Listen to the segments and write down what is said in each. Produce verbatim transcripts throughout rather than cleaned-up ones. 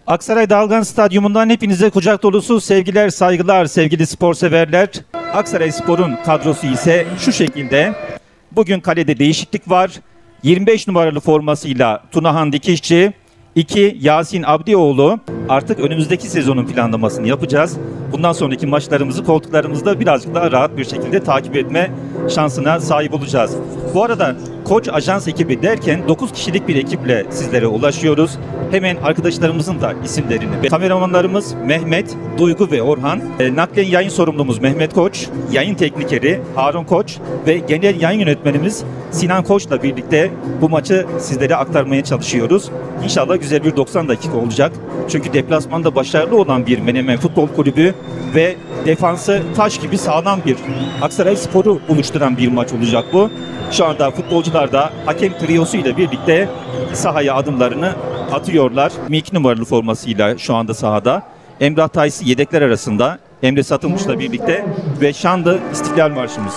Aksaray Dalgan Stadyumundan hepinize kucak dolusu sevgiler, saygılar sevgili spor severler. Aksaray Spor'un kadrosu ise şu şekilde. Bugün kalede değişiklik var. yirmi beş numaralı formasıyla Tunahan Dikişçi, iki Yasin Abdioğlu. Artık önümüzdeki sezonun planlamasını yapacağız. Bundan sonraki maçlarımızı koltuklarımızda birazcık daha rahat bir şekilde takip etme şansına sahip olacağız. Bu arada Koç Ajans ekibi derken dokuz kişilik bir ekiple sizlere ulaşıyoruz. Hemen arkadaşlarımızın da isimlerini. Kameramanlarımız Mehmet, Duygu ve Orhan. E, naklen yayın sorumlumuz Mehmet Koç, yayın teknikeri Harun Koç ve genel yayın yönetmenimiz Sinan Koç'la birlikte bu maçı sizlere aktarmaya çalışıyoruz. İnşallah güzel bir doksan dakika olacak. Çünkü deplasmanda başarılı olan bir Menemen Futbol Kulübü ve defansı taş gibi sağlam bir Aksaray Spor'u oluşturan bir maç olacak bu. Şu anda futbolcular da hakem triyosu ile birlikte sahaya adımlarını atıyorlar. yirmi iki numaralı formasıyla şu anda sahada. Emrah Taysi yedekler arasında. Emre Satılmış'la birlikte ve şanlı İstiklal Marşımız.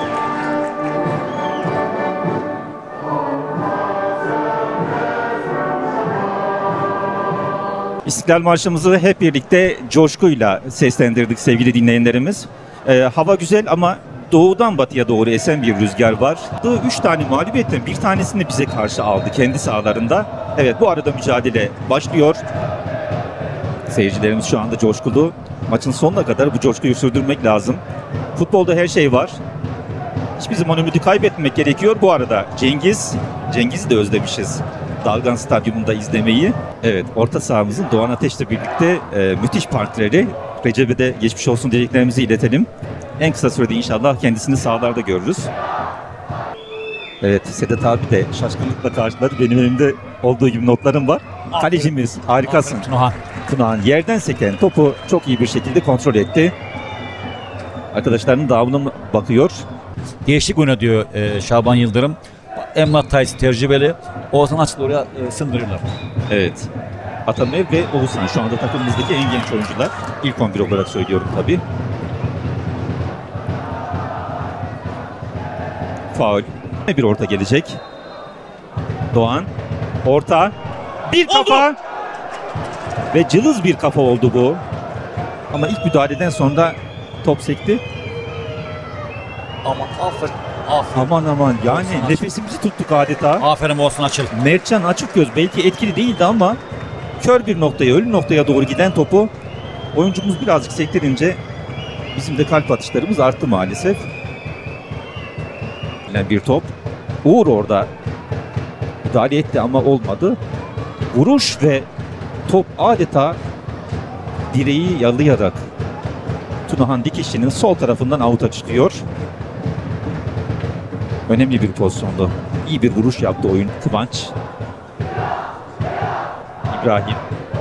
İstiklal Marşımızı hep birlikte coşkuyla seslendirdik sevgili dinleyenlerimiz. Ee, hava güzel ama doğudan batıya doğru esen bir rüzgar var. Üç tane mağlubiyetten bir tanesini bize karşı aldı kendi sahalarında. Evet, bu arada mücadele başlıyor. Seyircilerimiz şu anda coşkulu. Maçın sonuna kadar bu coşkuyu sürdürmek lazım. Futbolda her şey var. Hiçbir zaman ümidi kaybetmemek gerekiyor. Bu arada Cengiz, Cengiz'i de özlemişiz. Dalgan Stadyumunda izlemeyi. Evet, orta sahamızın Doğan Ateş'le birlikte e, müthiş partileri. Recep'e de geçmiş olsun dileklerimizi iletelim. En kısa sürede inşallah kendisini sahalarda görürüz. Evet, Sedat abi de şaşkınlıkla karşıladı. Benim elimde olduğu gibi notlarım var. Aferin. Kalecimiz harikasın. Aferin, Tunahan. Tunahan yerden seken topu çok iyi bir şekilde kontrol etti. Arkadaşlarının dağılımına bakıyor. Değişik oyna diyor e, Şaban Yıldırım. Emrah Tays tecrübeli. Oğuzhan Açık'la oraya e, sındırıyorlar. Evet. Atamer ve Oğuzhan şu anda takımımızdaki en genç oyuncular. İlk on bir olarak söylüyorum tabii. Faul. Bir orta gelecek. Doğan. Orta. Bir kafa. Oldu. Ve cılız bir kafa oldu bu. Ama ilk müdahaleden sonra top sekti. Aman aferin. Aferin. Aman aman yani Oğuzhan nefesimizi Açık. tuttuk adeta. Aferin Oğuzhan Açık. Mertcan Açıkgöz belki etkili değildi ama kör bir noktaya, ölü noktaya doğru giden topu oyuncumuz birazcık sektirince bizim de kalp atışlarımız arttı maalesef. Bir top. Uğur orada müdahale etti ama olmadı. Vuruş ve top adeta direği yalayarak Tunahan Dikişçi'nin sol tarafından avuta çıkıyor. Önemli bir pozisyondu. İyi bir vuruş yaptı oyun. Kıvanç. İbrahim.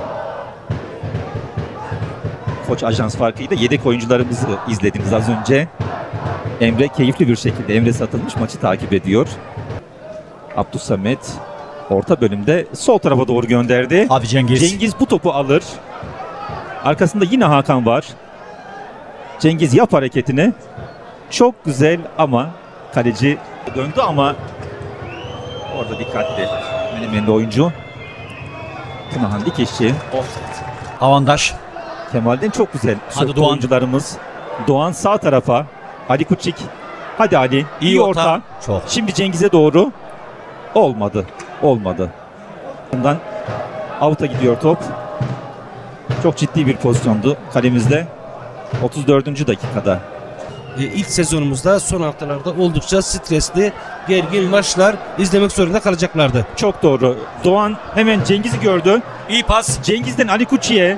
Koç Ajans farkıyla yedek oyuncularımızı izlediniz az önce. Emre keyifli bir şekilde Emre Satılmış maçı takip ediyor. Abdülsamet orta bölümde sol tarafa doğru gönderdi. Hadi Cengiz. Cengiz bu topu alır. Arkasında yine Hakan var. Cengiz yap hareketini. Çok güzel ama kaleci döndü ama orada dikkatli. Menemenli oyuncu. Tunahan Dikişçi. Avantaj. Kemal'den çok güzel. Hadi Doğan. Oyuncularımız. Doğan sağ tarafa. Ali Kuçik. Hadi Ali. İyi, İyi orta. orta. Çok. Şimdi Cengiz'e doğru. Olmadı. Olmadı. Bundan out'a gidiyor top. Çok ciddi bir pozisyondu kalemizde. otuz dördüncü dakikada. İlk sezonumuzda son haftalarda oldukça stresli, gergin maçlar izlemek zorunda kalacaklardı. Çok doğru. Doğan hemen Cengiz'i gördü. İyi pas. Cengiz'den Ali Kuçik'e.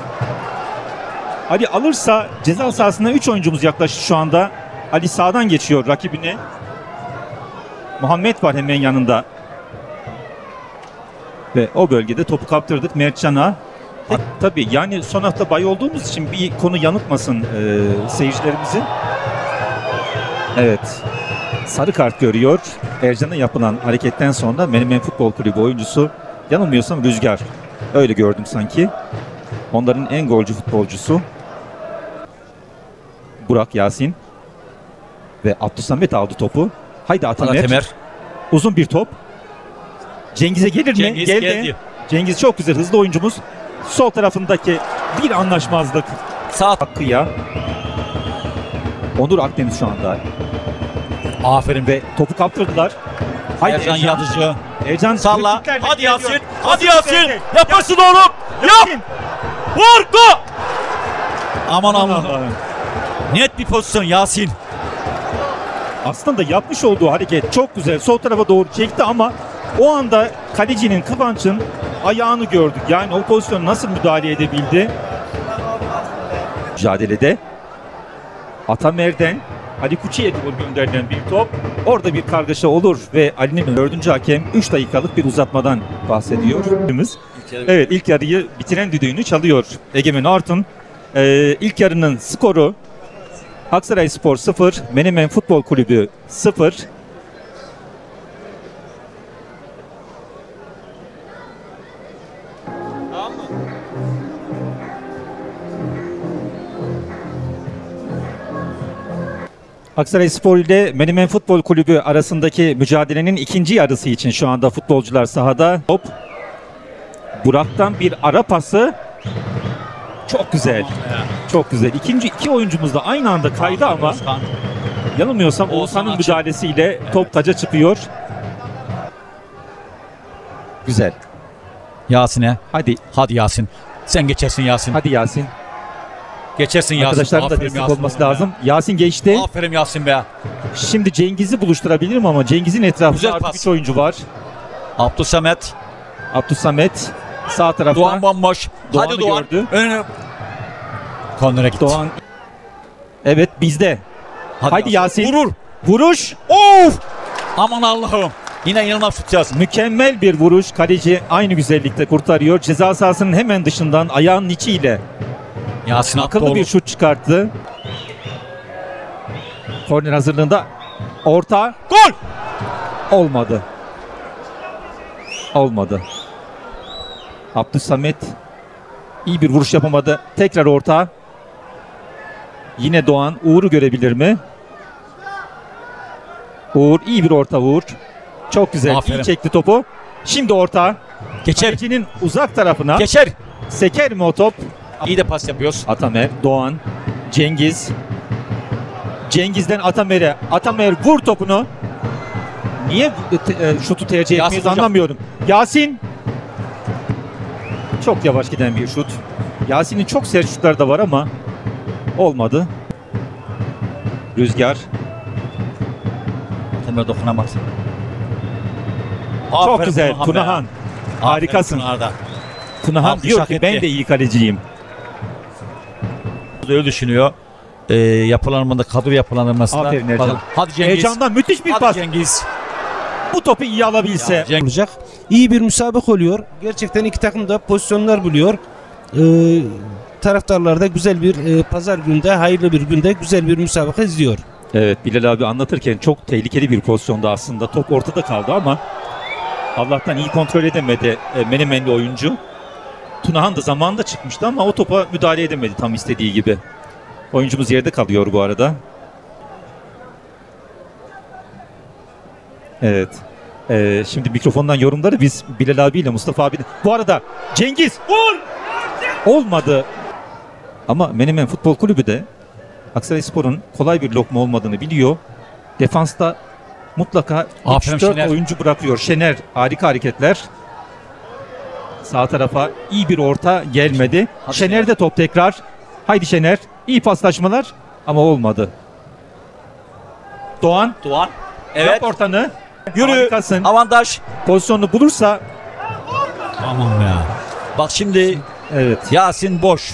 Ali alırsa ceza sahasına üç oyuncumuz yaklaştı şu anda. Ali sağdan geçiyor rakibine. Muhammed var hemen yanında. Ve o bölgede topu kaptırdık Mertcan'a. E, tabii yani son hafta bay olduğumuz için bir konu yanıltmasın e, seyircilerimizi. Evet. Sarı kart görüyor. Ercan'a yapılan hareketten sonra Menemen Futbol Kulübü oyuncusu, yanılmıyorsam Rüzgar. Öyle gördüm sanki. Onların en golcü futbolcusu. Burak Yasin. Ve Abdülsamet aldı topu. Haydi Atamer. Atamer. Uzun bir top. Cengiz'e gelir mi? Cengiz Geldi. geldi. Cengiz çok güzel, hızlı oyuncumuz. Sol tarafındaki bir anlaşmazlık. Sağ Hakkı'ya. Onur Akdeniz şu anda. Aferin be. Topu kaptırdılar. Haydi Ercan Yazıcı. Ercan Salla. kritiklerle Hadi geliyor. Yasin. Hadi Yasin. Yasin. Yaparsın oğlum. Yap. Yasin. Vur. Go. Aman Aman Allah'ım. Allah'ım. Net bir pozisyon Yasin. Aslında yapmış olduğu hareket çok güzel. Sol tarafa doğru çekti ama o anda kalecinin Kıvanç'ın ayağını gördük. Yani o pozisyona nasıl müdahale edebildi? Mücadelede Atamer'den Ali Kuçi'ye doğru gönderilen bir top. Orada bir kargaşa olur ve Ali'nin dördüncü hakem üç dakikalık bir uzatmadan bahsediyor. Evet, ilk yarıyı bitiren düdüğünü çalıyor Egemen Artun. Ee, ilk yarının skoru Aksarayspor sıfır, Menemen Futbol Kulübü sıfır. Aksarayspor ile Menemen Futbol Kulübü arasındaki mücadelenin ikinci yarısı için şu anda futbolcular sahada. Top. Burak'tan bir ara pası. Çok güzel. Çok güzel. İkinci iki oyuncumuz da aynı anda kaydı ama yanılmıyorsam Oğuzhan'ın müdahalesiyle top taca çıkıyor. Güzel. Yasin'e. Hadi. Hadi Yasin. Sen geçersin Yasin. Hadi Yasin. Geçersin Yasin. Arkadaşların da Aferin destek Yasin olması be. lazım. Yasin geçti. Aferin Yasin be. Şimdi Cengiz'i buluşturabilirim ama Cengiz'in etrafında Güzel artık pas. üç oyuncu var. Abdülsamet. Abdülsamet sağ tarafta. Doğan bomboş. Doğan'ı Hadi Doğan. gördü. Önüne. Kornere gitti. Doğan. Evet, bizde. Haydi Yasin. Vurur. Vuruş. Of! Aman Allah'ım. Yine inanılmaz tutacağız. Mükemmel bir vuruş. Kaleci aynı güzellikte kurtarıyor. Ceza sahasının hemen dışından ayağının içiyle Yasin akıllı Akdoğlu. bir şut çıkarttı. Korner hazırlığında. Orta. Gol! Olmadı. Olmadı. Abdülsamet iyi bir vuruş yapamadı. Tekrar orta. Yine Doğan. Uğur'u görebilir mi? Uğur iyi bir orta Uğur. Çok güzel. Aferin. İyi çekti topu. Şimdi orta. Geçer. Kalecinin uzak tarafına. Geçer. Seker mi o top? İyi de pas yapıyoruz. Atamer, Doğan, Cengiz. Cengiz'den Atamer'e. Atamer vur topunu. Niye te- e, şutu tercih Yasin etmeyiz hocam. anlamıyorum. Yasin. Çok yavaş giden bir şut. Yasin'in çok sert şutları da var ama olmadı. Rüzgar. Temel dokunamaz. Çok Aferin güzel. Tunahan be. Tunahan. Harikasın. Aferin Tunağan'da. Tunahan Alkış diyor hak ki etti. ben de iyi kaleciyim. Öyle düşünüyor. Ee, yapılanmada, kadro yapılanmasında. Aferin Ercan. Hadi Cengiz. Heyecandan müthiş bir Hadi pas. Cengiz. Bu topu iyi alabilse. Ya, Cengiz. olacak. İyi bir müsabak oluyor. Gerçekten iki takım da pozisyonlar buluyor. Ee, taraftarlar da güzel bir e, pazar günde, hayırlı bir günde güzel bir müsabaka izliyor. Evet, Bilal abi anlatırken çok tehlikeli bir pozisyonda aslında. Top ortada kaldı ama Allah'tan iyi kontrol edemedi e, Menemenli oyuncu. Tunahan da zamanında çıkmıştı ama o topa müdahale edemedi tam istediği gibi. Oyuncumuz yerde kalıyor bu arada. Evet. Ee, şimdi mikrofondan yorumları biz Bilal abiyle Mustafa abi. Bu arada Cengiz vur! Olmadı. Ama Menemen Futbol Kulübü de Aksarayspor'un kolay bir lokma olmadığını biliyor. Defansta mutlaka Aferin üç dört Şener. oyuncu bırakıyor. Şener harika hareketler. Sağ tarafa iyi bir orta gelmedi. Hadi Şener Şener. de top tekrar. Haydi Şener. İyi paslaşmalar ama olmadı. Doğan. Doğan. Evet. Evet. Yap ortanı. Yürü. Harikasın. Avantaj. Pozisyonunu bulursa. Aman ya. Bak şimdi Evet. Yasin boş.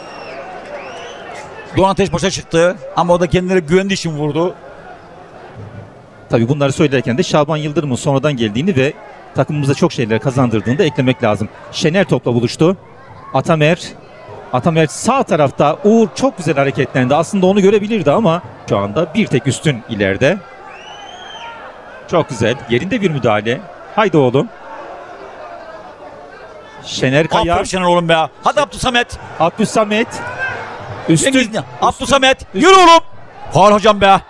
Doğan Ateş başa çıktı ama o da kendine güvendiği için vurdu. Tabii bunları söylerken de Şaban Yıldırım'ın sonradan geldiğini ve takımımıza çok şeyler kazandırdığını da eklemek lazım. Şener topla buluştu. Atamer. Atamer sağ tarafta. Uğur çok güzel hareketlendi. Aslında onu görebilirdi ama şu anda bir tek üstün ileride. Çok güzel. Yerinde bir müdahale. Haydi oğlum. Şener Kaya. Aferin Şener oğlum be. Hadi Abdülsamet. Abdülsamet. Üstün. Cengiz ne? Abdülsamet. Yürü oğlum. Har hocam be.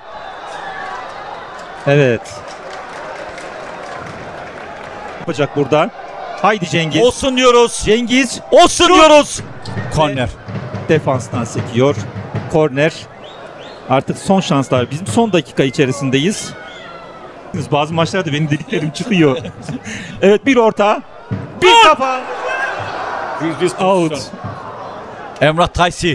Evet. Yapacak burada. Haydi Cengiz. Olsun diyoruz. Cengiz Olsun diyoruz. Korner. defanstan sekiyor. Korner. Artık son şanslar. Bizim son dakika içerisindeyiz. Bazı maçlarda benim dediklerim çıkıyor. Evet, bir orta. Bir kafa. Out. Emrah Taysi.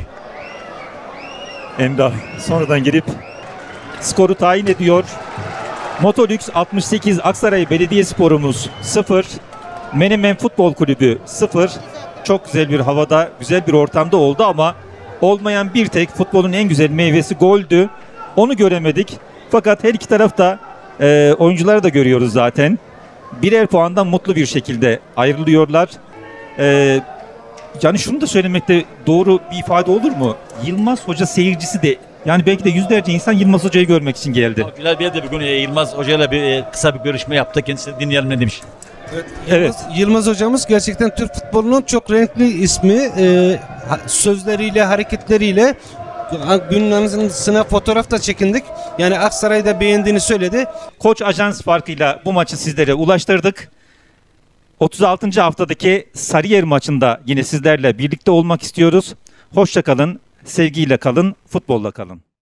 Emrah sonradan gelip skoru tayin ediyor. Motolüks altmış sekiz, Aksaray Belediyesporumuz sıfır. Menemen Futbol Kulübü sıfır. Çok güzel bir havada, güzel bir ortamda oldu ama olmayan bir tek futbolun en güzel meyvesi goldü. Onu göremedik. Fakat her iki tarafta e, oyuncuları da görüyoruz zaten. Birer puandan mutlu bir şekilde ayrılıyorlar. E, yani şunu da söylemekte doğru bir ifade olur mu? Yılmaz Hoca seyircisi de, yani belki de yüzlerce insan Yılmaz Hoca'yı görmek için geldi. Bilal Bey de bugün e, Yılmaz Hoca'yla bir e, kısa bir görüşme yaptı. Kendisi dinleyelim ne demiş. Evet. Evet. Yılmaz, Yılmaz hocamız gerçekten Türk futbolunun çok renkli ismi. Ee, ha- sözleriyle, hareketleriyle günün anısına fotoğraf da çekindik. Yani Aksaray'da beğendiğini söyledi. Koç Ajans farkıyla bu maçı sizlere ulaştırdık. otuz altıncı haftadaki Sarıyer maçında yine sizlerle birlikte olmak istiyoruz. Hoşça kalın, sevgiyle kalın, futbolla kalın.